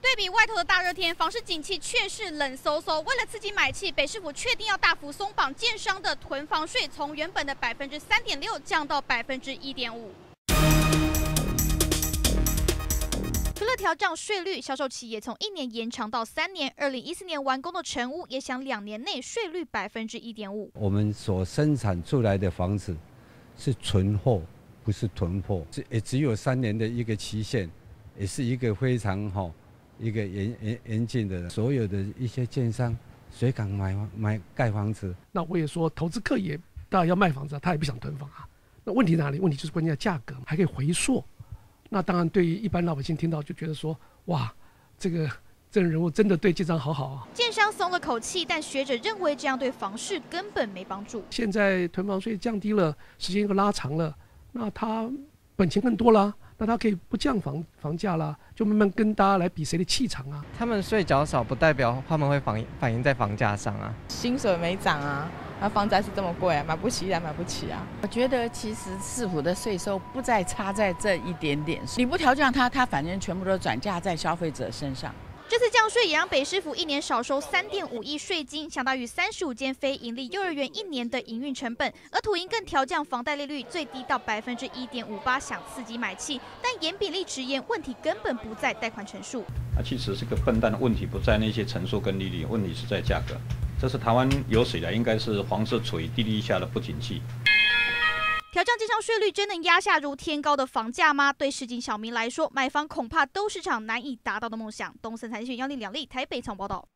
对比外头的大热天，房市景气却是冷飕飕。为了刺激买气，北市府确定要大幅松绑建商的囤房税，从原本的3.6%降到1.5%。除了调涨税率，销售期也从1年延长到3年。2014年完工的成屋也想2年内税率1.5%。我们所生产出来的房子是存货，不是囤货，也只有3年的一个期限，也是一个非常一个严峻的，所有的一些建商谁敢买盖房子？ 那我也说，投资客也当然要卖房子，他也不想囤房啊。那问题哪里？问题就是关键在价格，还可以回溯。那当然，对于一般老百姓听到就觉得说，哇，这个人物真的对建商好好啊。 建商松了口气，但学者认为这样对房市根本没帮助。 现在囤房税降低了，时间又拉长了，那他本钱更多了。那他可以不降房价啦，就慢慢跟大家来比谁的气场啊。 他们税缴少，不代表他们会反映在房价上啊。 薪水没涨啊，那房价是这么贵啊，买不起啊。 我觉得其实市府的税收不再差在这一点点，你不调降它反正全部都转嫁在消费者身上。 这次降税也让北市府1年少收3.5亿税金，相当于35间非营利幼儿园1年的营运成本。而土银更调降房贷利率最低到1.58%，想刺激买气，但严炳立直言，问题根本不在贷款成数。 其实这个笨蛋的问题不在那些成数跟利率，问题是在价格。这是台湾有史以来应该是房市处于低利下的不景气。 调降建商税率真能压下如天高的房价吗？对市井小民来说，买房恐怕都是场难以达到的梦想。东森财经讯102台北采访报道。